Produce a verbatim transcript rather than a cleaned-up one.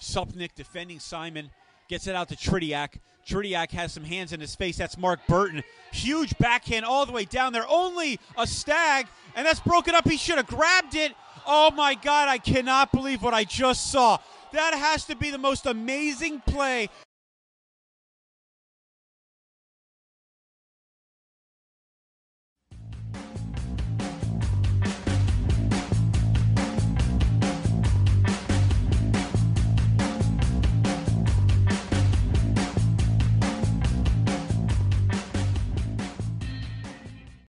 Supnik defending Simon. Gets it out to Tridiak. Tridiak has some hands in his face. That's Mark Burton. Huge backhand all the way down there. Only a Stag, and that's broken up. He should have grabbed it. Oh, my God. I cannot believe what I just saw. That has to be the most amazing play